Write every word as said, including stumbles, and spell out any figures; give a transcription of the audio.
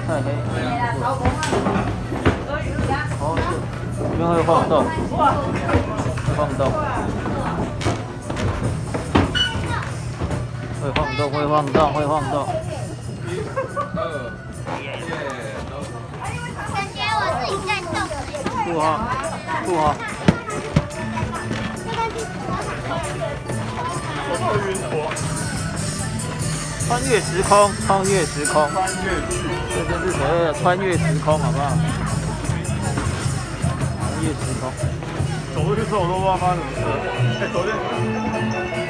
太黑。哦，这边会晃动，会晃动，会晃动，会晃动，会晃动。 一、二、耶！ 感觉我自己在动。 不哈，不哈。 我好晕我。 穿越时空，穿越时空， 穿越剧， 这就是所谓的穿越时空，好不好？穿越时空。 走过去之后我都不知道发生什么事。哎，昨天。